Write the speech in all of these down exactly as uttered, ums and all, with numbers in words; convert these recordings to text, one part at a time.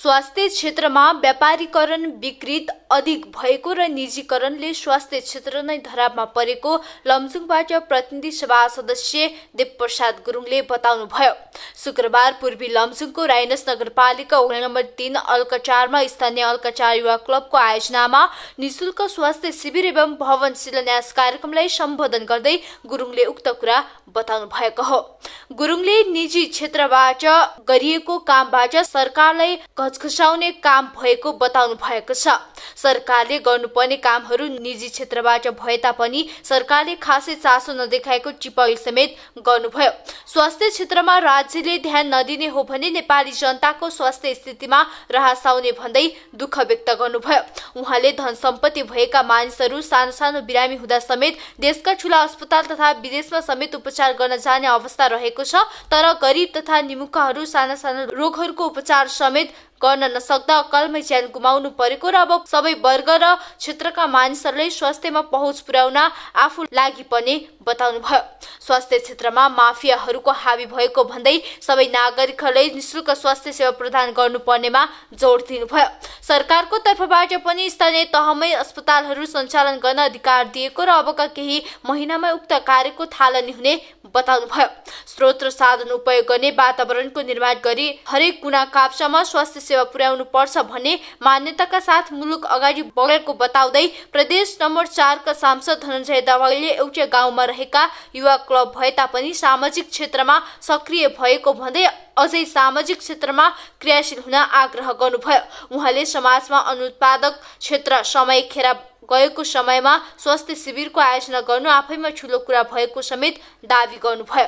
स्वास्थ्य क्षेत्रमा व्यापारीकरण विकृत अधिक भएको र निजीकरणले स्वास्थ्य क्षेत्र नै धरापमा परेको लमजुङबाट प्रतिनिधि सभा सदस्य देवप्रसाद गुरुङले बताउनुभयो। शुक्रबार पूर्वी लमजुङको राइनस नगरपालिका वडा नम्बर तीन अल्कचारमा स्थानीय अल्कचार युवा क्लबको आयोजनामा निशुल्क स्वास्थ्य शिविर एवं भवन शिलान्यास कार्यक्रमलाई सम्बोधन गर्दै गुरुङले उक्त कुरा बताउनु भएको हो। गुरुङले निजी क्षेत्रबाट गरिएको कामबाट सरकारलाई घचघचाउने काम भएको बताउनु भएको छ। सरकारले गर्नुपर्ने कामहरू निजी क्षेत्रबाट भए तापनि सरकारले खासै चासो नदेखाएको टिप्पणी समेत गर्नुभयो। स्वास्थ्य क्षेत्रमा राज्यले ध्यान नदिने हो भने नेपाली जनताको स्वास्थ्य स्थितिमा राहत आउने भन्दै दुःख व्यक्त गर्नुभयो। उहाँले धन सम्पत्ति भएका मानिसहरू सानो सानो बिरामी हुँदा समेत देशका ठूला अस्पताल तथा विदेशमा समेत उपचार गर्न जाने अवस्था रहेको छ, तर गरिब तथा निमुखाहरू साना साना रोगहरूको उपचार समेत गर्न नसक्दा अकालमै ज्यान गुमाउनु परेको र अब सबै वर्ग र क्षेत्रका मानिसहरूले स्वास्थ्यमा पहुँच पुर्याउन आफू लागि पर्ने बताउनुभयो। स्वास्थ्य क्षेत्रमा माफियाहरूको हावी भएको भन्दै सबै नागरिकहरूले निशुल्क स्वास्थ्य सेवा प्रदान गर्नुपर्नेमा जोड दिनुभयो। सरकारको तर्फबाट पनि स्थानीय तहमै अस्पतालहरू सञ्चालन गर्न अधिकार दिएको र अबका केही महिनामा उक्त कार्यको थालनी हुने बताउनुभयो। स्रोत र साधन उपयोग गर्ने वातावरणको निर्माण गरी हरेक कुना काप्चामा स्वास्थ्य सेवा पुर्याउनु पर्छ भन्ने मान्यताका साथ मुलुक अगाडि बढेको बताउँदै प्रदेश नम्बर चार का सांसद धनञ्जय दावाईले एउटै गाउँमा रहेका युवा क्लब भए तापनि सामाजिक क्षेत्रमा सक्रिय भएको भन्दै अझै सामाजिक क्षेत्रमा क्रियाशील हुन आग्रह गर्नुभयो। उहाँले समाजमा अनुत्पादक क्षेत्र समय खेर गएको समयमा स्वास्थ्य शिविरको आयोजना गर्नु आफैमा ठूलो कुरा भएको समेत दावी गर्नुभयो।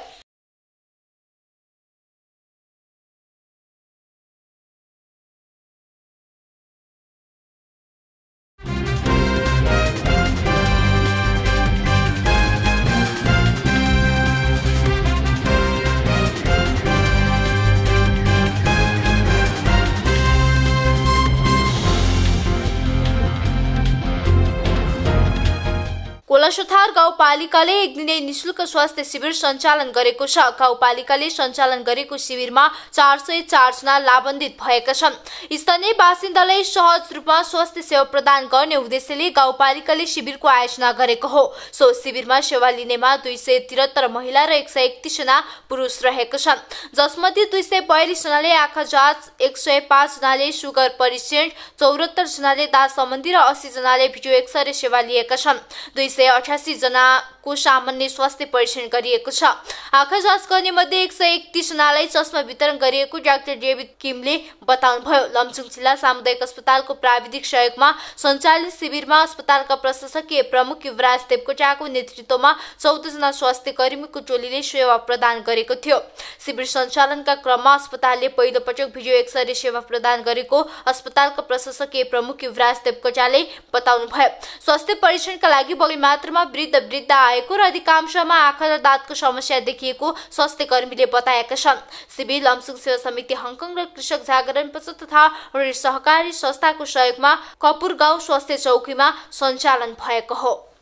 कोलासोथार गाउँपालिकाले एक दिने निशुल्क स्वास्थ्य शिविर सञ्चालन गरेको छ। गाउँपालिकाले सञ्चालन गरेको शिविरमा चार सय चार जना लाभान्वित भएका छन्। स्थानीय बासिन्दालाई सहज रूपमा स्वास्थ्य सेवा प्रदान गर्ने उद्देश्यले गाउँपालिकाले शिविरको आयोजना गरेको हो। सो शिविरमा सेवा लिनेमा दुई सय त्रिहत्तर महिला र एक सय एकतीस जना पुरुष रहेका छन्, जसमध्ये दुई सय बयालिस जनाले आँखा जाँच, एक सय पाँच जनाले सुगर परीक्षण, चौरात्तर जनाले दाँत सम्बन्धी र अस्सी जनाले भिडियो एक्सरे सेवा लिएका छन्। दुई सय अठासी जनाको सामान्य स्वास्थ्य परीक्षण गरिएको छ। आँखा जाँच गर्ने मध्ये एक सय एकतीस जनालाई चस्मा वितरण गरिएको डाक्टर डेभिड किमले बताउनुभयो। लमजुङ जिल्ला सामुदायिक अस्पतालको प्राविधिक सहयोगमा सञ्चालित शिविरमा अस्पतालका प्रशासकीय प्रमुख युवराज देवकोटाको नेतृत्वमा चौध जना स्वास्थ्य कर्मीको टोलीले सेवा प्रदान गरेको थियो। शिविर सञ्चालनका क्रममा अस्पतालले पहिलो पटक भिडियो एक्सरे सेवा प्रदान गरेको अस्पतालका प्रशासकीय प्रमुख युवराज देवकोटाले बताउनुभयो। स्वास्थ्य परीक्षणका लागि बढी मात्रामा वृद्ध वृद्ध आएको र अधिकांशमा आँखा र दाँतको समस्या देखिएको स्वास्थ्य कर्मीले बताएका छन्। शिविर लमजुङ सेवा समिति हङकङ र कृषक जागरण पत्र तथा सहकारी संस्थाको सहयोगमा कपुर गाउँ स्वास्थ्य चौकीमा सञ्चालन भएको हो।